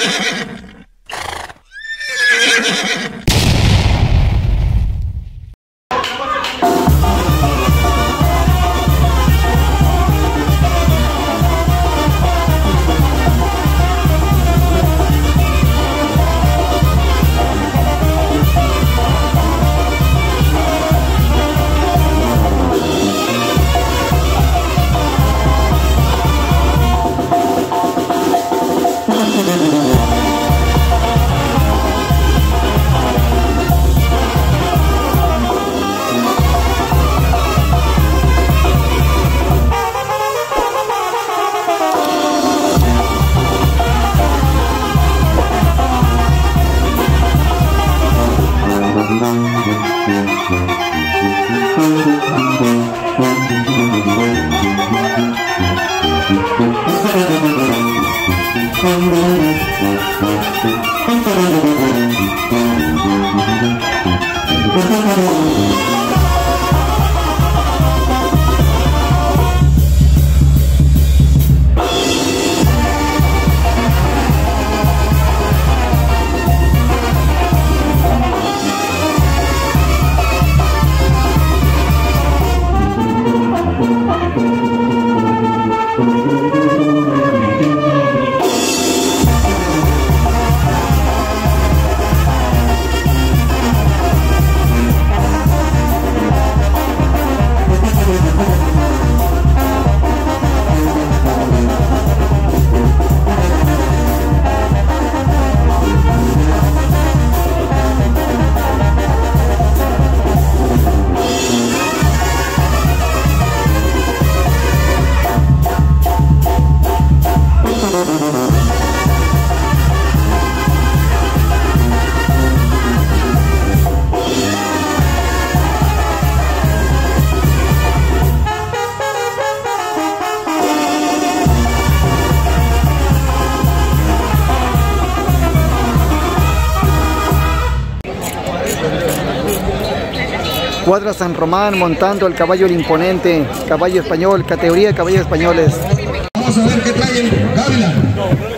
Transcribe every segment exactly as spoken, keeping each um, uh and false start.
Cuadra San Román montando el caballo El Imponente, caballo español, categoría de caballos españoles. Vamos a ver qué trae el Gavilán.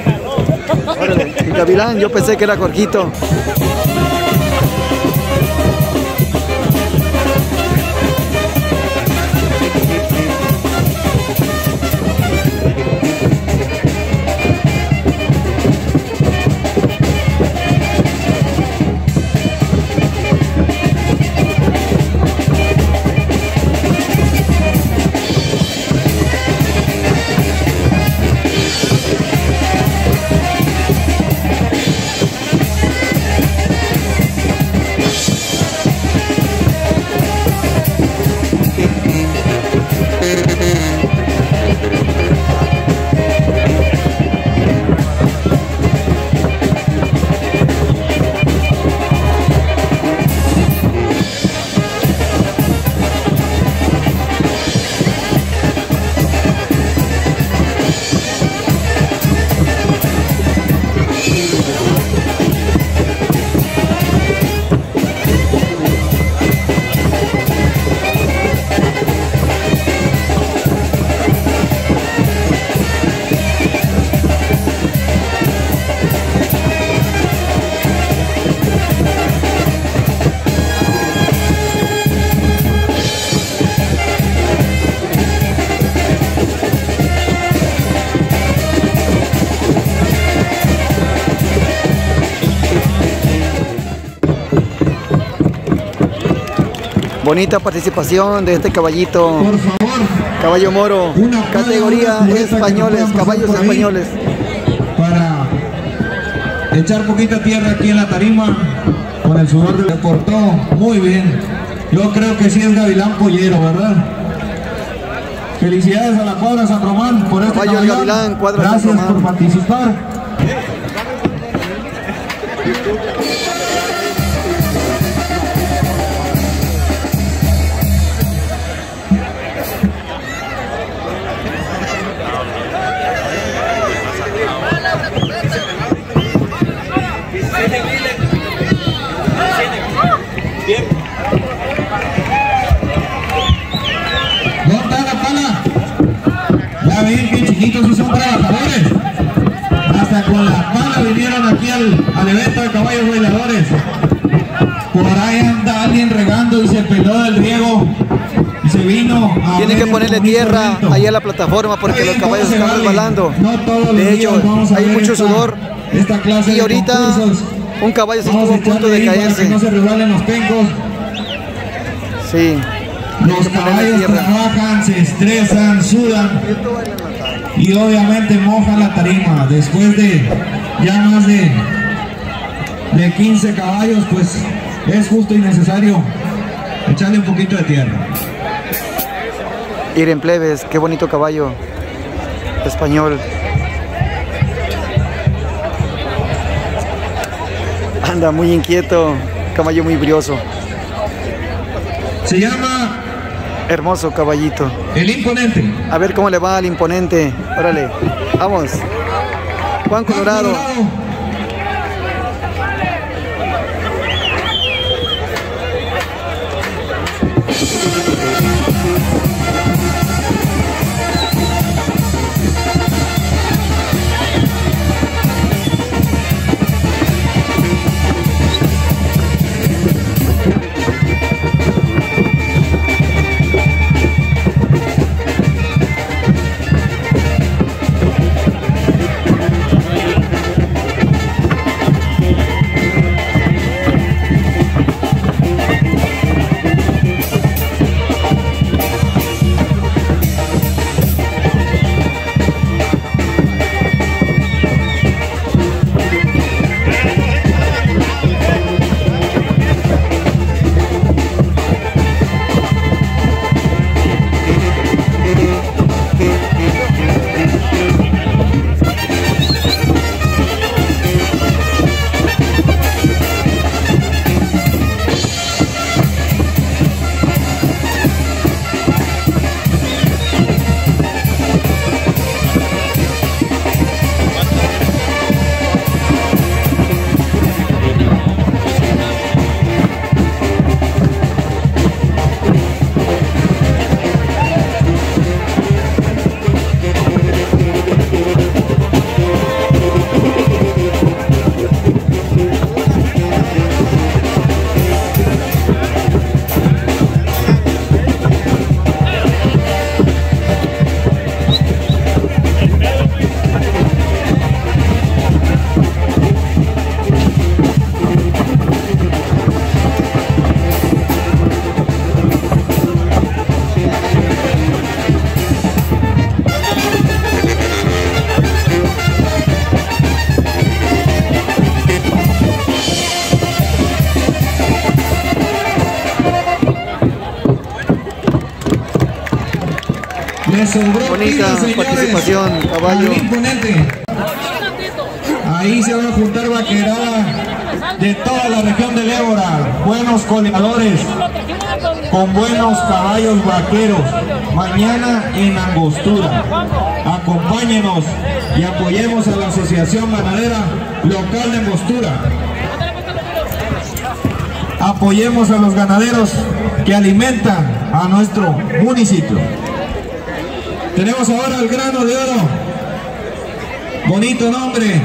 Órale, el Gavilán, yo pensé que era Jorgito. Bonita participación de este caballito. Por favor. Caballo moro. Categoría españoles, caballos españoles. Para echar poquita tierra aquí en la tarima. Con el sudor de... Se portó muy bien. Yo creo que sí es Gavilán Pollero, ¿verdad? Felicidades a la Cuadra San Román por este caballo del Gavilán, Cuadra Gracias San Román. por participar. ¿Dónde está la pala? Ya ven que chiquitos sí son trabajadores. Hasta con la pala vinieron aquí al, al evento de caballos bailadores. Por ahí anda alguien regando y se peló del riego y se vino a Tienen que ponerle tierra evento. ahí a la plataforma porque los caballos están vale. resbalando. No todos de hecho, hay mucho esta, sudor. Esta clase y ahorita un caballo se estuvo a punto de caerse. Que no se resbalen los pencos. Sí. Los caballos trabajan, se estresan, sudan y obviamente mojan la tarima. Después de ya más de, de quince caballos, pues es justo y necesario echarle un poquito de tierra. Miren, plebes, qué bonito caballo español. Anda muy inquieto, caballo muy brioso. Se llama... Hermoso caballito. El Imponente. A ver cómo le va al Imponente. Órale, vamos. Juan Colorado. Juan Colorado. Bonita participación, caballo. Imponente. Ahí se va a juntar vaquerada de toda la región de Évora. Buenos coleadores con buenos caballos vaqueros. Mañana en Angostura. Acompáñenos y apoyemos a la Asociación Ganadera Local de Angostura. Apoyemos a los ganaderos que alimentan a nuestro municipio. Tenemos ahora el Grano de Oro. Bonito nombre.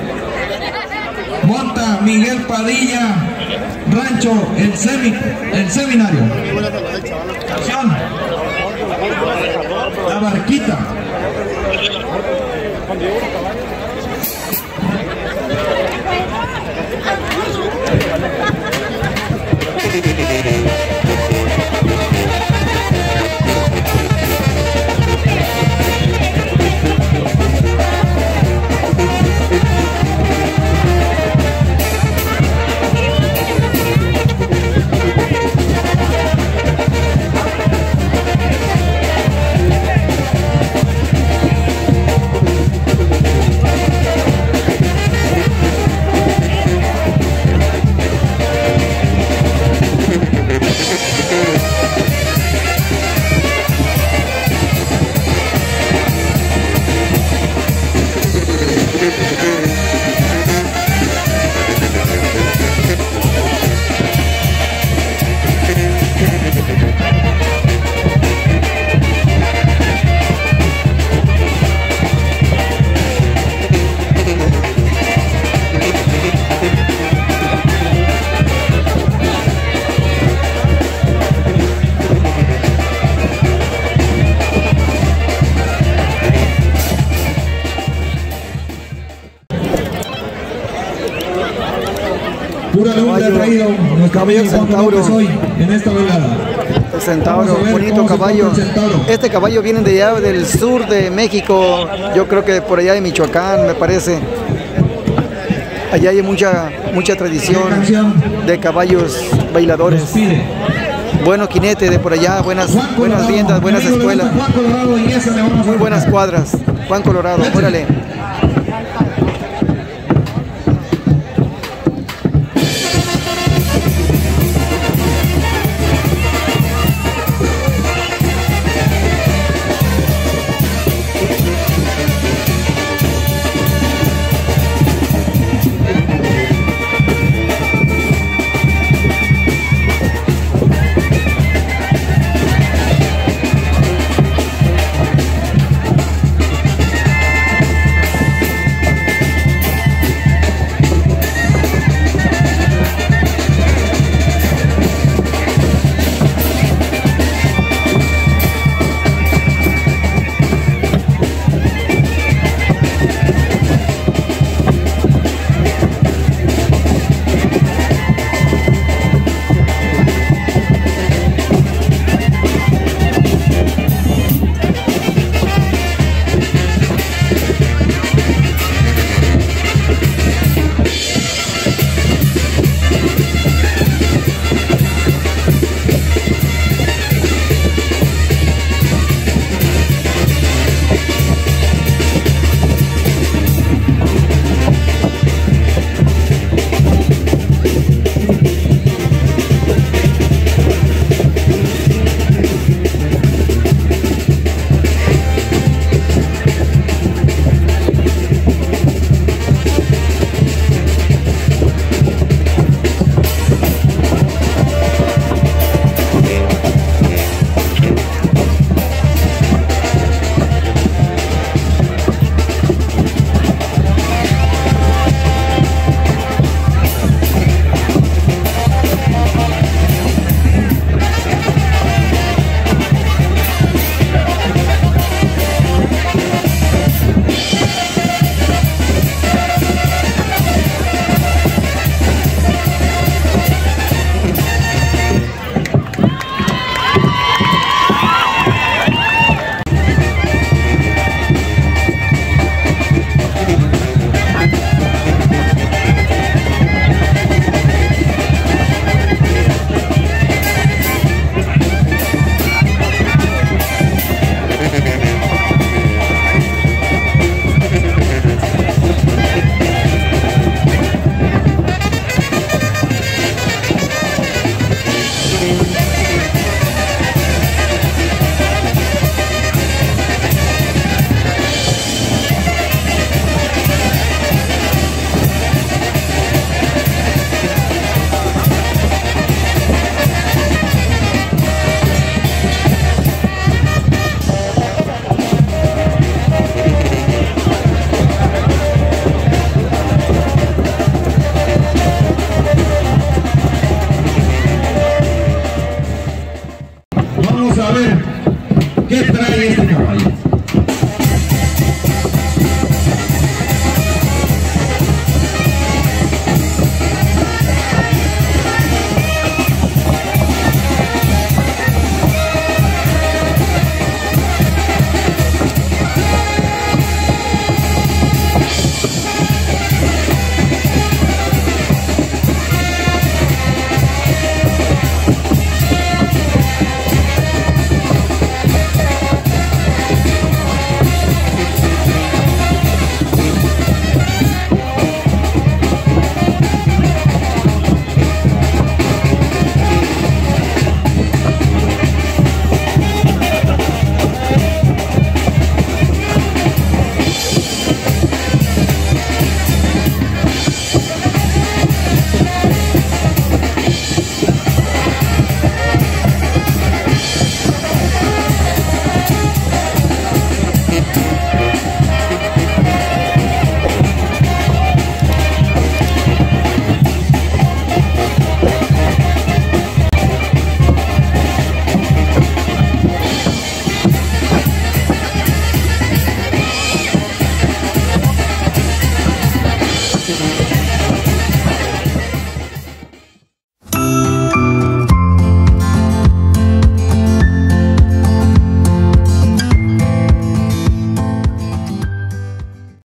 Monta Miguel Padilla, Rancho El, Semi, el Seminario. Canción La Barquita. Pura luz le ha traído nuestro caballo amigo Juan centauro. López hoy en esta velada. El centauro, Vamos a ver bonito cómo se caballo. porta el centauro. Este caballo viene de allá del sur de México, yo creo que por allá de Michoacán, me parece. Allá hay mucha mucha tradición de caballos bailadores. Nos pide. Buenos jinetes de por allá, buenas Juan buenas Colorado. riendas, buenas Mi amigo le escuelas, gusta Juan Colorado y esa le vamos a muy buenas tocar. cuadras. Juan Colorado, órale.